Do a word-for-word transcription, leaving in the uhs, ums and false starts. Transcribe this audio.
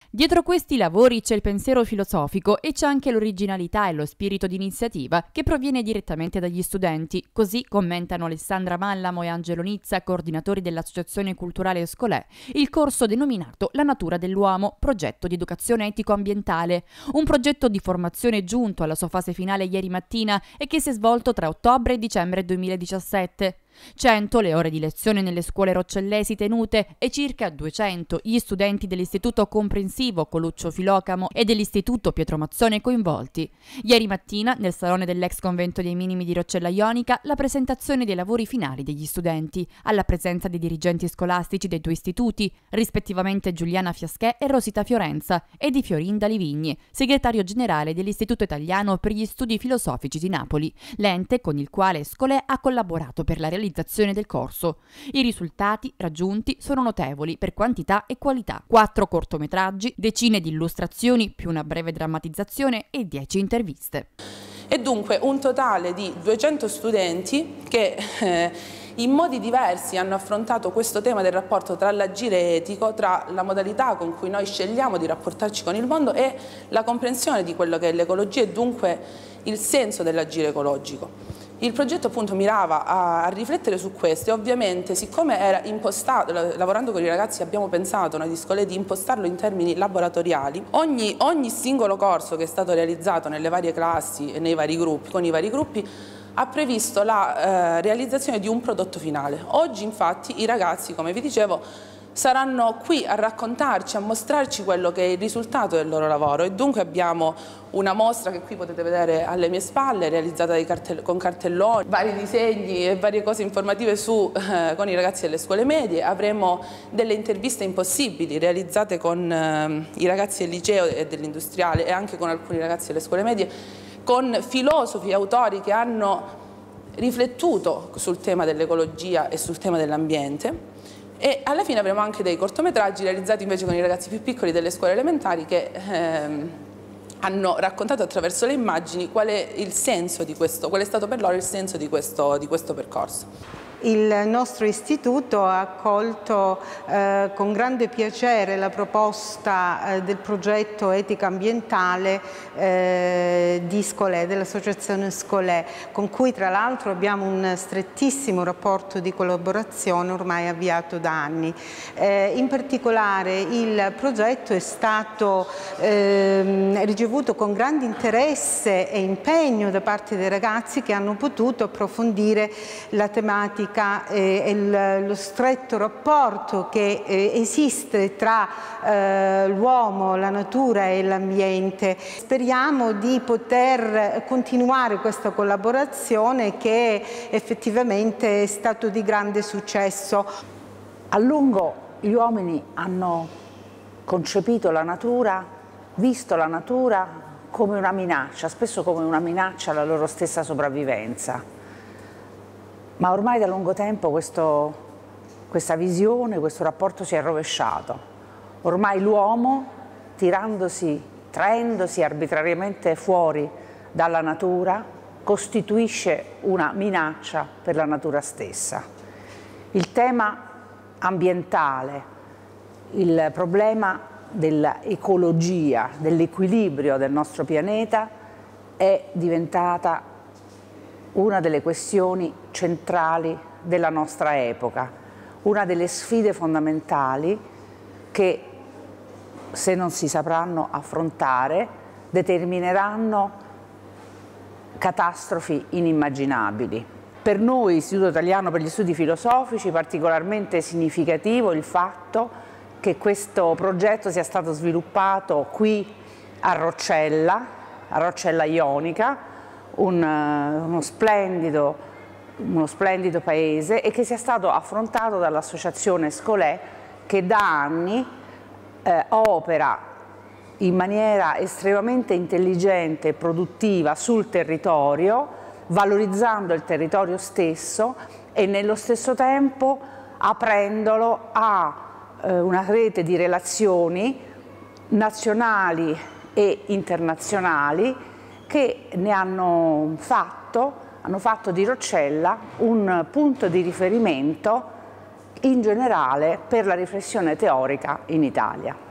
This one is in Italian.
Dietro questi lavori c'è il pensiero filosofico e c'è anche l'originalità e lo spirito di iniziativa che proviene direttamente dagli studenti, così commentano Alessandra Mallamo e Angelo Nizza, coordinatori dell'Associazione Culturale Escolè, il corso denominato La natura dell'uomo, progetto di educazione etico-ambientale, un progetto di formazione giunto alla sua fase finale ieri mattina e che si è svolto tra ottobre e dicembre duemiladiciassette. cento le ore di lezione nelle scuole roccellesi tenute e circa duecento gli studenti dell'Istituto Comprensivo Coluccio Filocamo e dell'Istituto Pietro Mazzone coinvolti. Ieri mattina, nel salone dell'ex convento dei Minimi di Roccella Ionica, la presentazione dei lavori finali degli studenti, alla presenza dei dirigenti scolastici dei due istituti, rispettivamente Giuliana Fiaschè e Rosita Fiorenza, e di Fiorinda Livigni, segretario generale dell'Istituto Italiano per gli Studi Filosofici di Napoli, l'ente con il quale Escolè ha collaborato per la realizzazione del corso. I risultati raggiunti sono notevoli per quantità e qualità. Quattro cortometraggi, decine di illustrazioni più una breve drammatizzazione e dieci interviste. E dunque un totale di duecento studenti che eh, in modi diversi hanno affrontato questo tema del rapporto tra l'agire etico, tra la modalità con cui noi scegliamo di rapportarci con il mondo e la comprensione di quello che è l'ecologia e dunque il senso dell'agire ecologico. Il progetto appunto mirava a, a riflettere su questo e ovviamente siccome era impostato, lavorando con i ragazzi abbiamo pensato noi di Escolè di impostarlo in termini laboratoriali, ogni, ogni singolo corso che è stato realizzato nelle varie classi e nei vari gruppi, con i vari gruppi, ha previsto la eh, realizzazione di un prodotto finale. Oggi infatti i ragazzi, come vi dicevo, saranno qui a raccontarci, a mostrarci quello che è il risultato del loro lavoro e dunque abbiamo una mostra che qui potete vedere alle mie spalle, realizzata dai cartell- con cartelloni, vari disegni e varie cose informative su, eh, con i ragazzi delle scuole medie. Avremo delle interviste impossibili realizzate con eh, i ragazzi del liceo e dell'industriale e anche con alcuni ragazzi delle scuole medie, con filosofi e autori che hanno riflettuto sul tema dell'ecologia e sul tema dell'ambiente. E alla fine avremo anche dei cortometraggi realizzati invece con i ragazzi più piccoli delle scuole elementari che ehm, hanno raccontato attraverso le immagini qual è il senso di questo, qual è stato per loro il senso di questo, di questo percorso. Il nostro istituto ha accolto eh, con grande piacere la proposta eh, del progetto etica ambientale eh, di Escolè, dell'associazione Escolè, con cui tra l'altro abbiamo un strettissimo rapporto di collaborazione ormai avviato da anni. Eh, in particolare il progetto è stato eh, ricevuto con grande interesse e impegno da parte dei ragazzi che hanno potuto approfondire la tematica e il, lo stretto rapporto che eh, esiste tra eh, l'uomo, la natura e l'ambiente. Speriamo di poter continuare questa collaborazione che effettivamente è stato di grande successo. A lungo gli uomini hanno concepito la natura, visto la natura come una minaccia, spesso come una minaccia alla loro stessa sopravvivenza. Ma ormai da lungo tempo questo, questa visione, questo rapporto si è rovesciato. Ormai l'uomo, tirandosi, traendosi arbitrariamente fuori dalla natura, costituisce una minaccia per la natura stessa. Il tema ambientale, il problema dell'ecologia, dell'equilibrio del nostro pianeta è diventata una delle questioni centrali della nostra epoca, una delle sfide fondamentali che, se non si sapranno affrontare, determineranno catastrofi inimmaginabili. Per noi, Istituto Italiano per gli Studi Filosofici, particolarmente significativo il fatto che questo progetto sia stato sviluppato qui a Roccella, a Roccella Ionica, Un, uno, splendido, uno splendido paese e che sia stato affrontato dall'associazione Escolè che da anni eh, opera in maniera estremamente intelligente e produttiva sul territorio, valorizzando il territorio stesso e nello stesso tempo aprendolo a eh, una rete di relazioni nazionali e internazionali che ne hanno fatto, hanno fatto di Roccella un punto di riferimento in generale per la riflessione teorica in Italia.